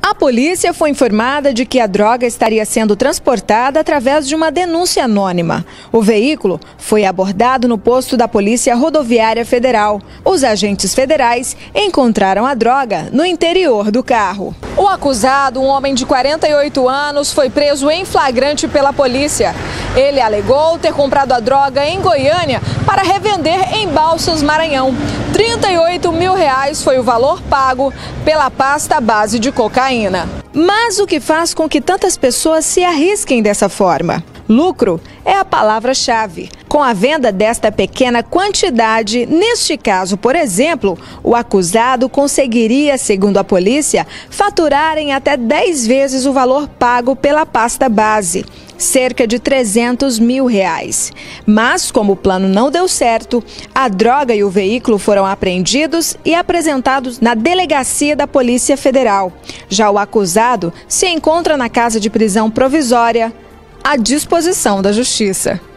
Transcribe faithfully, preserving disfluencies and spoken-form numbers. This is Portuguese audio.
A polícia foi informada de que a droga estaria sendo transportada através de uma denúncia anônima. O veículo foi abordado no posto da Polícia Rodoviária Federal. Os agentes federais encontraram a droga no interior do carro. O acusado, um homem de quarenta e oito anos, foi preso em flagrante pela polícia. Ele alegou ter comprado a droga em Goiânia para revender em Balsas, Maranhão. trinta e oito mil reais foi o valor pago pela pasta base de cocaína. Mas o que faz com que tantas pessoas se arrisquem dessa forma? Lucro é a palavra-chave. Com a venda desta pequena quantidade, neste caso, por exemplo, o acusado conseguiria, segundo a polícia, faturar em até dez vezes o valor pago pela pasta base, cerca de trezentos mil reais. Mas, como o plano não deu certo, a droga e o veículo foram apreendidos e apresentados na delegacia da Polícia Federal. Já o acusado se encontra na casa de prisão provisória, à disposição da Justiça.